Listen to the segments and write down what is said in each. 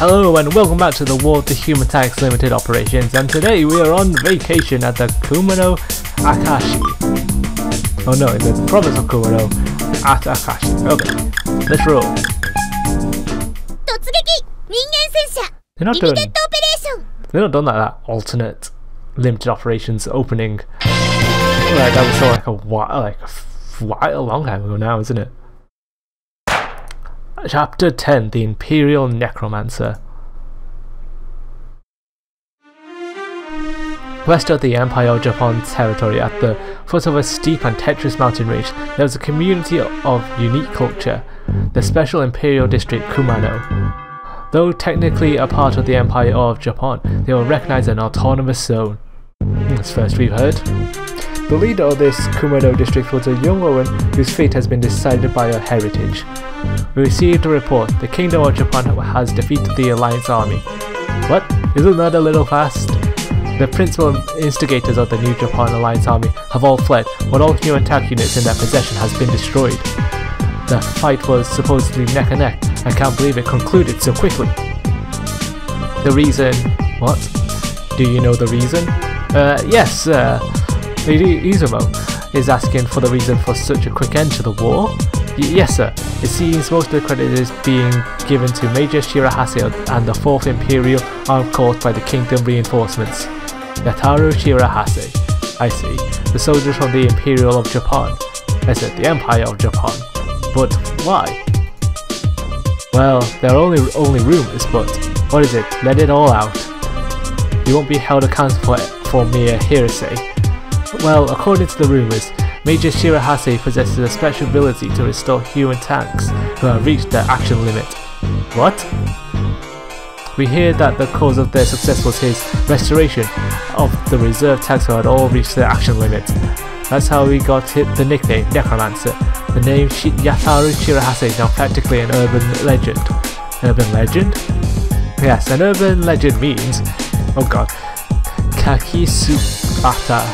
Hello and welcome back to the War of the Human Tanks Limited Operations, and today we are on vacation at the Kumano Akashi. Oh no, in the province of Kumano at Akashi. Okay, let's roll. They're not done like that alternate limited operations opening. Like that was so like a long time ago now, isn't it? Chapter 10, The Imperial Necromancer. West of the Empire of Japan territory, at the foot of a steep and treacherous mountain range, there was a community of unique culture, the special Imperial District Kumano. Though technically a part of the Empire of Japan, they were recognized as an autonomous zone. That's first we've heard. The leader of this Kumano district was a young woman whose fate has been decided by her heritage. We received a report. The Kingdom of Japan has defeated the Alliance Army. What? Isn't that a little fast? The principal instigators of the New Japan Alliance Army have all fled, while all human tank units in their possession has been destroyed. The fight was supposedly neck and neck. I can't believe it concluded so quickly. The reason... What? Do you know the reason? Yes, Lady Izumo is asking for the reason for such a quick end to the war. Yes sir, it seems most of the credit is being given to Major Shirahase and the 4th Imperial Armed Corps by the Kingdom Reinforcements. Yataru Shirahase. I see. The soldiers from the Imperial of Japan. I said the Empire of Japan. But why? Well, there are only rumours, but what is it? Let it all out. You won't be held accountable for mere hearsay. Well, according to the rumours, Major Shirahase possesses a special ability to restore human tanks who have reached their action limit. What? We hear that the cause of their success was his restoration of the reserve tanks who had all reached their action limit. That's how we got the nickname Necromancer. The name Yataru Shirahase is now practically an urban legend. Urban legend? Yes, an urban legend means... oh god. Kakisubata.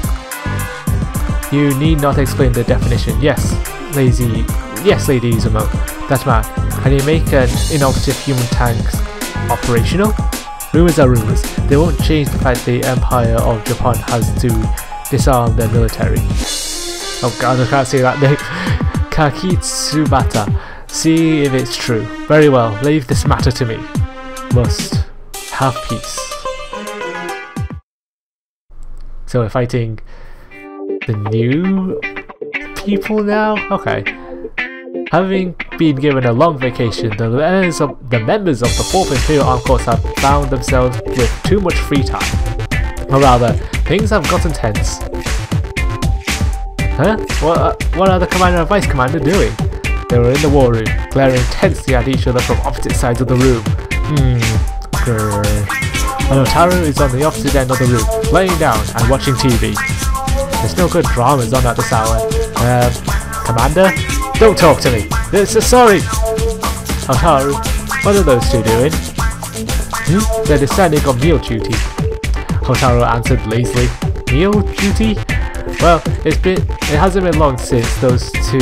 You need not explain the definition. Yes, Lady Izumo. That man. Can you make an innovative human tanks operational? Rumours are rumours. They won't change the fact the Empire of Japan has to disarm their military. Oh god, I can't say that name. Kakitsubata. See if it's true. Very well, leave this matter to me. Must have peace. So we're fighting the new people now? Okay. Having been given a long vacation, the members of the 4th Imperial Armed Corps have found themselves with too much free time. Or rather, things have gotten tense. Huh? What are the Commander and Vice Commander doing? They were in the war room, glaring tensely at each other from opposite sides of the room. And Otaru is on the opposite end of the room, laying down and watching TV. There's no good dramas on at this hour. Commander? Don't talk to me! Sorry! Otaru, what are those two doing? They're deciding on meal duty. Otaru answered lazily. Meal duty? Well, it hasn't been long since those two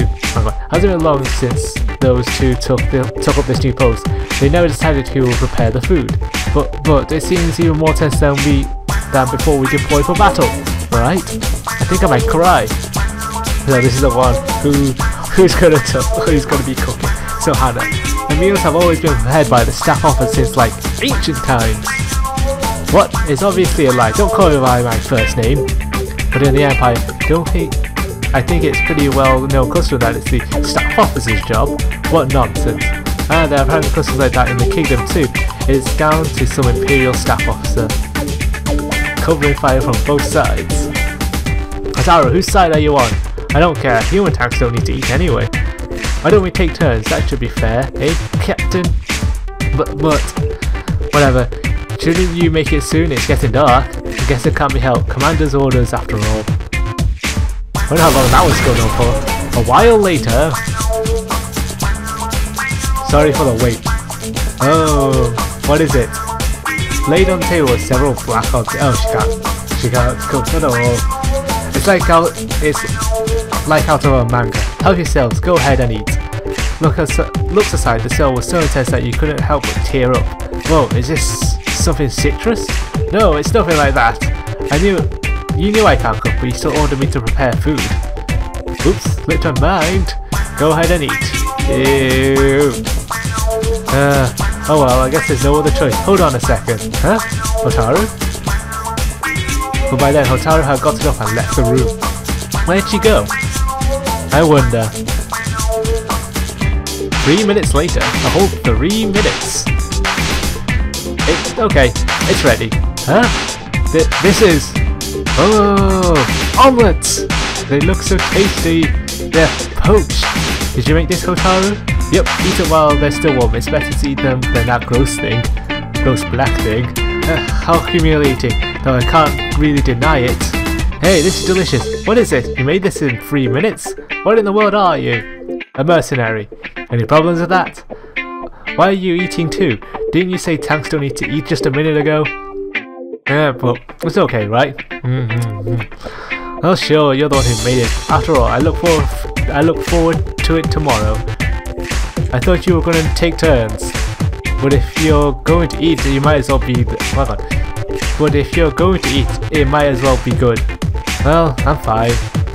took up this new post. They never decided who will prepare the food. But it seems even more tense than before we deployed for battle, right? I think I might cry. No, this is the one who's gonna be cooking. So Hannah, the meals have always been prepared by the staff office since like ancient times. What? It's obviously a lie. Don't call me by my first name. But in the Empire, I think it's pretty well known custom that it's the staff officer's job. What nonsense. And there are apparently customs like that in the kingdom too. It's down to some Imperial staff officer. Covering fire from both sides. Otaru, whose side are you on? I don't care, human tanks don't need to eat anyway. Why don't we take turns? That should be fair, eh, Captain? But, whatever. Shouldn't you make it soon? It's getting dark. I guess it can't be helped. Commander's orders after all. I wonder how long that was going on for. A while later. Sorry for the wait. Oh, what is it? Laid on the table with several black hogs. Oh, she can't cook at all. It's like out of a manga. Help yourselves, go ahead and eat. Looks aside, the cell was so intense that you couldn't help but tear up. Whoa, is this something citrus? No, it's nothing like that. You knew I can't cook, but you still ordered me to prepare food. Oops, slipped my mind. Go ahead and eat. Ew. Oh well, I guess there's no other choice. Hold on a second. Huh? Hotaru? But by then, Hotaru had gotten up and left the room. Where'd she go? I wonder. 3 minutes later. A whole 3 minutes. Okay, it's ready. Huh? This is... Oh, omelets! They look so tasty. They're poached. Did you make this, Hotaru? Yep, eat it while they're still warm. It's better to eat them than that gross thing. Gross black thing. How humiliating, though I can't really deny it. Hey, this is delicious. What is it? You made this in 3 minutes? What in the world are you? A mercenary. Any problems with that? Why are you eating too? Didn't you say tanks don't need to eat just a minute ago? Yeah, but it's okay, right? Well, sure, you're the one who made it. After all, I look forward to it tomorrow. I thought you were going to take turns. But if you're going to eat, you might as well be... Hold on. But if you're going to eat, it might as well be good. Well, I'm fine.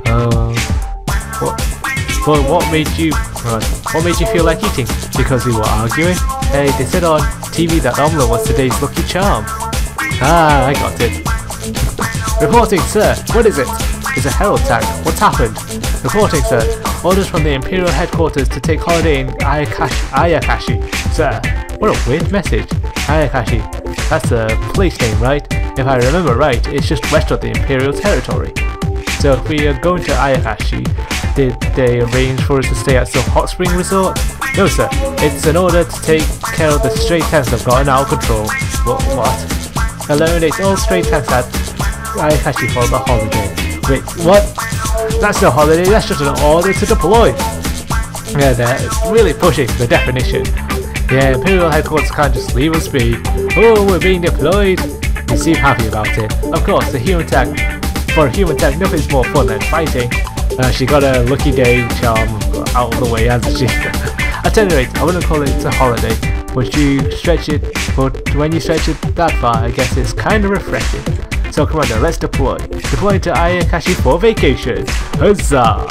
What made you... What made you feel like eating? Because we were arguing? Hey, they said on TV that omelette was today's lucky charm. Ah, I got it. Reporting, sir. What is it? It's a herald tank. What's happened? Reporting, sir. Orders from the Imperial headquarters to take holiday in Ayakashi. Sir, what a weird message. Ayakashi. That's a place name, right? If I remember right, it's just west of the Imperial territory. So if we are going to Ayakashi, did they arrange for us to stay at some hot spring resort? No, sir. It's an order to take care of the stray tanks that have gotten out of control. What? Eliminate all stray tanks at Akashi for the holiday. Wait, what? That's no holiday, that's just an order to deploy. Yeah, they're really pushing the definition. Yeah, Imperial headquarters can't just leave us be. Oh, we're being deployed. You seem happy about it. Of course, for a human tank, nothing's more fun than fighting. She got a lucky day charm out of the way, hasn't she? At any rate, I wouldn't call it a holiday, but when you stretch it that far, I guess it's kind of refreshing. So Commander, let's deploy. Deploy to Ayakashi for vacation. Huzzah!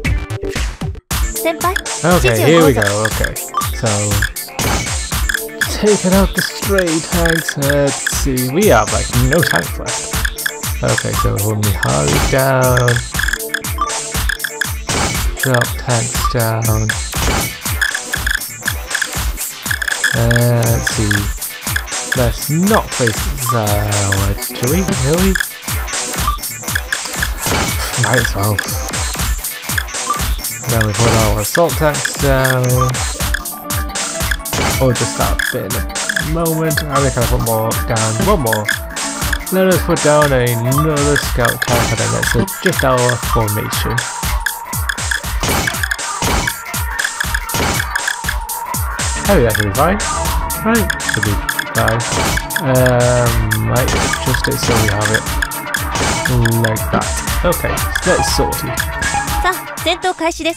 Okay, here we go. Okay, so taking out the stray tanks. Let's see, we have like no tanks left. Okay, so hold me hurry down. Drop tanks down. Let's see. Let's not place artillery, really? Might as well. Then we put our assault tanks down. Or just that bit in a moment. I'm gonna put more down. One more. Let us put down another scout tank, and then let's adjust our formation. Oh, that should be fine. Right, should be fine. Might adjust it so we have it like that. Okay, let's sort it. さあ、戦闘開始です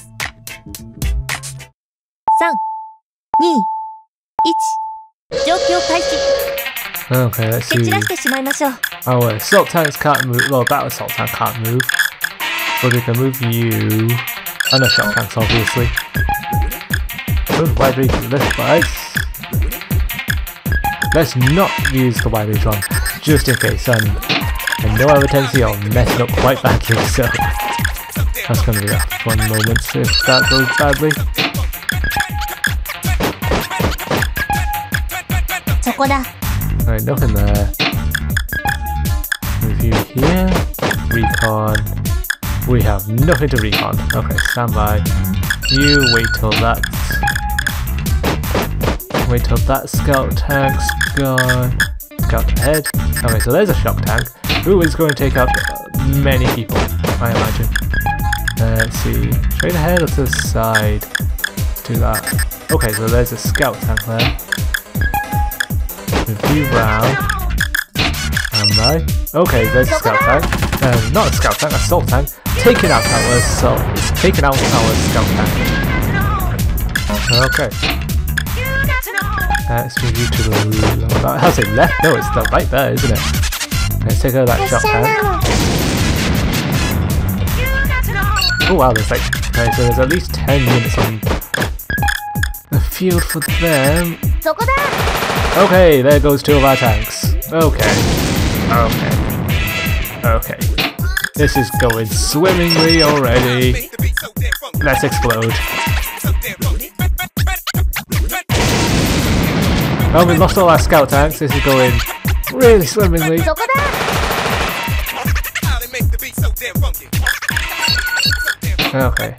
。3、2、1、状況開始。 Okay, let's see. 蹴散らしてしまいましょう。 Our assault tanks can't move. Well, that assault tank can't move. But we can move you. And the shock tanks, obviously. Wide reach. Let's not use the wide reach one, just in case. And I know I have a tendency of messing up quite badly, so that's going to be a fun moment if that goes badly. そこだ。 Alright, nothing there. Review here. Recon. We have nothing to recon. Okay, stand by. You wait till that scout tank's gone. Scout ahead. Okay, so there's a shock tank. Who is going to take out many people, I imagine. Let's see. Straight ahead or to the side? Do that. Okay, so there's a scout tank there. Review round. Right. Okay, there's a scout tank. Not a scout tank, assault tank. Taking out our assault. Taking out our scout tank. Okay. Let's move you to the left. I say left? No, it's the right there, isn't it? Let's take out that shot tank. Oh wow, there's like... Okay, so there's at least 10 units on the field for them. Okay, there goes 2 of our tanks. Okay. This is going swimmingly already. Let's explode. Oh, we lost all our scout tanks. This is going really swimmingly. Okay.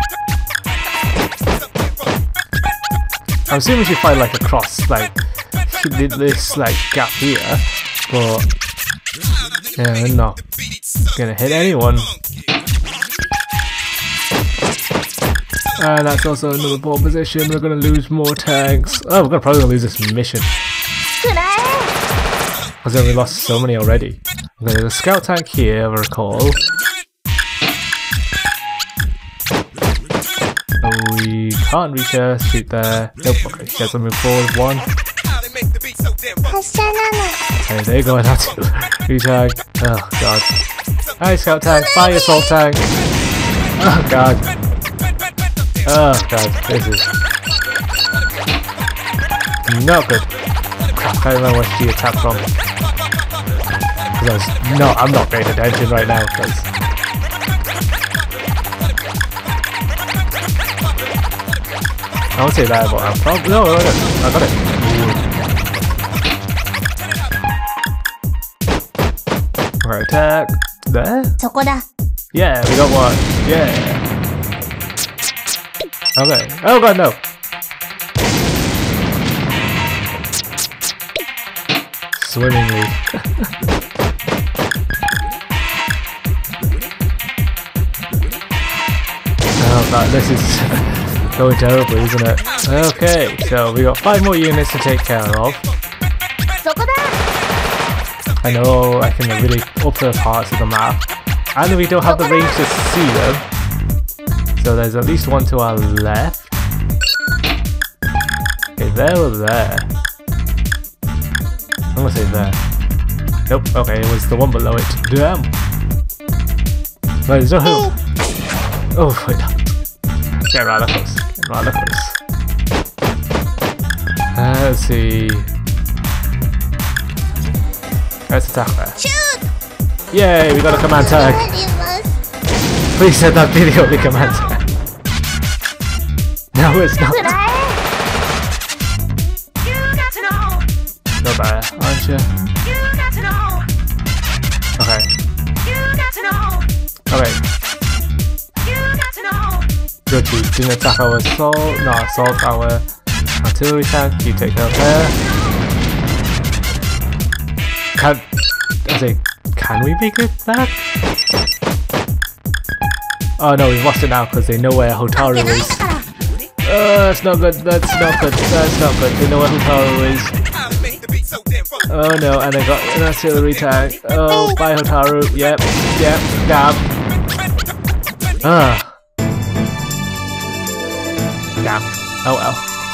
I'm assuming she fight like across like this like gap here, but yeah, I'm not gonna hit anyone. And that's also another poor position. We're gonna lose more tanks. Oh, we're probably gonna lose this mission because we lost so many already. Okay, there's a scout tank here, I recall. We can't reach her. Shoot there. Nope. Okay, she has to move forward. 1. Okay, they're going out to retag. Oh god. Hi, scout tank. Bye, assault tank. Oh god. Oh god. This is not good. Crap, I don't know where she attacked from. Because I'm not paying attention right now. Because I won't say that, but I'm probably... No, I got it. Alright, attack. There? Yeah, we got one. Yeah. Okay. Oh god, no. Swimmingly. Oh god, this is... going terribly, isn't it? Okay, so we got 5 more units to take care of. I know I can really up the parts of the map, and we don't have the range to see them. So there's at least one to our left. Okay, there or there? I'm gonna say there. Nope. Okay, it was the one below it. Damn. There's no hill. Oh wait. Get rather close. Rather close. Let's see. Let's attack there. Yay, we got a command tag. Please said that be the only command tag. No, it's not. Go there, aren't you? Okay. Okay. Good, you didn't attack our assault, not assault our artillery tank, you take out there. Can we make it back? Oh no, we've lost it now because they know where Hotaru is. That's not good, that's not good, that's not good, they know where Hotaru is. Oh no, and I got an artillery tank. Oh, bye Hotaru, yep, damn. Ah. Damn. Oh well.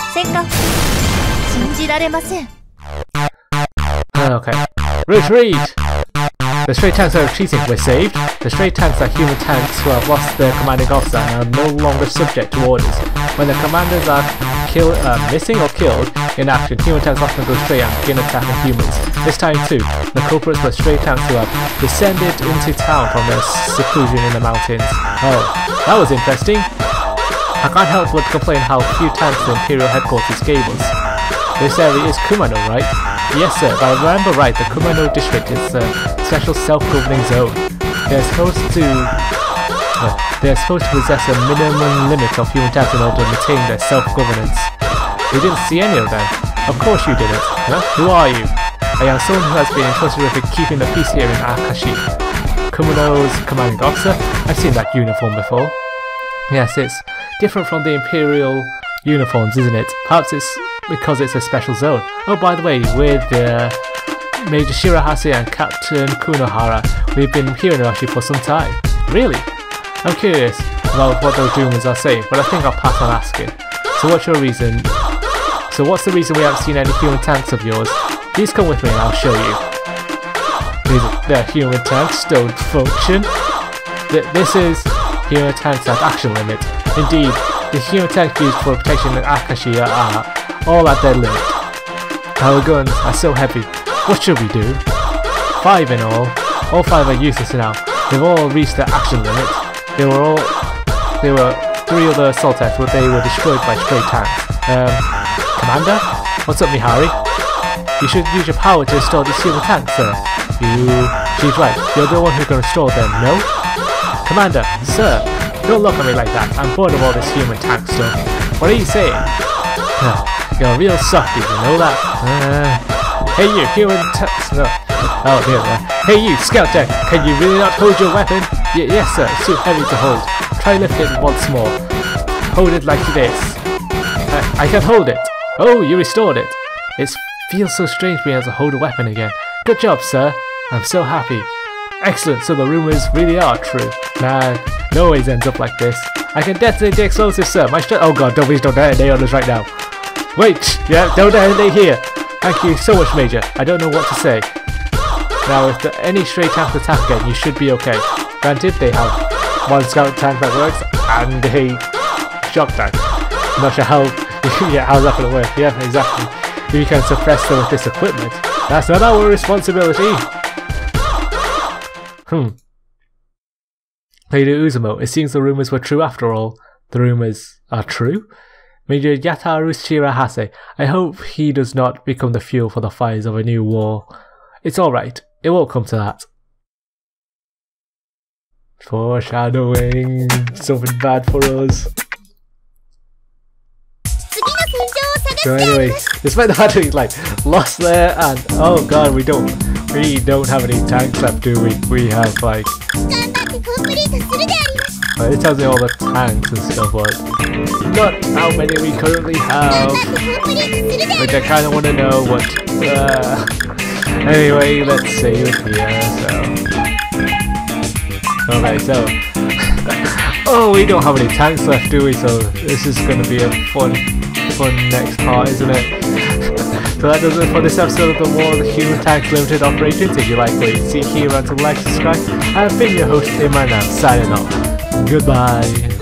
Okay. Retreat! The stray tanks are retreating. We're saved. The stray tanks are human tanks who have lost their commanding officer and are no longer subject to orders. When the commanders are missing or killed in action, human tanks often go stray and begin attacking humans. This time too, the culprits were stray tanks who have descended into town from their seclusion in the mountains. Oh, that was interesting. I can't help but complain how few tanks the Imperial headquarters gave us. This area is Kumano, right? Yes sir, if I remember right, the Kumano district is a special self-governing zone. They are supposed to possess a minimum limit of human tanks in order to maintain their self-governance. We didn't see any of them. Of course you didn't. Huh? Who are you? I am someone who has been entrusted with keeping the peace here in Akashi. Kumano's commanding officer? I've seen that uniform before. Yes, it's different from the Imperial uniforms, isn't it? Perhaps it's because it's a special zone. Oh, by the way, with Major Shirahase and Captain Kunohara, we've been here in Arashi for some time. Really? I'm curious about what those rumors are saying, but I think I'll pass on asking. So what's your reason So what's the reason we haven't seen any human tanks of yours? Please come with me and I'll show you. The human tanks don't function. This is human tanks at action limit. Indeed, the human tanks used for protection in Akashi are all at their limit. Our guns are so heavy. What should we do? 5 in all. All 5 are useless now. They've all reached their action limit. There were 3 other assault tanks, but they were destroyed by stray tanks. Commander? What's up, Mihari? You should use your power to restore these human tanks, sir. She's right. You're the one who can restore them, no? Commander, sir, don't look at me like that. I'm bored of all this human tank stuff. What are you saying? You're a real softie, you know that? Hey you, human tanks. No. Oh, here. Hey you, scout tank. Can you really not hold your weapon? Yes, sir. It's too heavy to hold. Try lifting it once more. Hold it like this. I can hold it. Oh, you restored it. It feels so strange being able to hold a weapon again. Good job, sir. I'm so happy. Excellent, so the rumors really are true. Nah, it always ends up like this. I can detonate the explosive, sir. Oh god, please don't detonate on us right now. Wait, yeah, don't detonate here. Thank you so much, Major. I don't know what to say. Now, if any stray tanks attack again, you should be okay. Granted, they have 1 scout tank that works and a shock tank. I'm not sure how's that going to work. Yeah, exactly. If you can suppress them with this equipment, that's not our responsibility. Lady Uzumo, it seems the rumors were true after all. The rumors are true? Major Yataru Shirahase, I hope he does not become the fuel for the fires of a new war. It's alright, it won't come to that. Foreshadowing, something bad for us. So anyway, despite the fact that we lost there, and oh god, we don't have any tanks left, do we? We have it tells me all the tanks and stuff, but not how many we currently have, which I kind of want to know what. Anyway, let's save it here. Okay, so oh, we don't have any tanks left, do we? So this is going to be a fun next part, isn't it? So that does it for this episode of the War of the Human Tanks Limited Operations. If you like what you see here, remember to like, subscribe. I've been your host, Tinman, signing off. Goodbye.